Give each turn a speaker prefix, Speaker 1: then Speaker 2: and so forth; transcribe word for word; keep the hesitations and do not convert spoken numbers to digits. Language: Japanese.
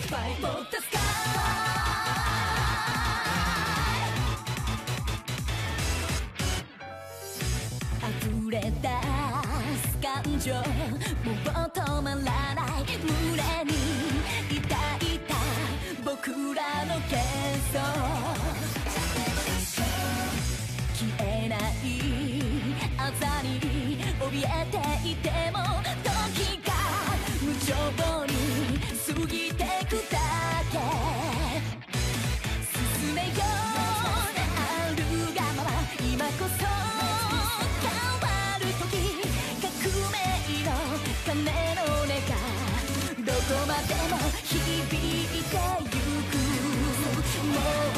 Speaker 1: Fight for the sky 溢れ出す感情もう止まらない胸に抱いた僕らの幻想消えない朝に怯えていても時が無情に過ぎてくだけ進めようあるがまま今こそ変わる時革命の鐘の音がどこまでも響いてゆくもう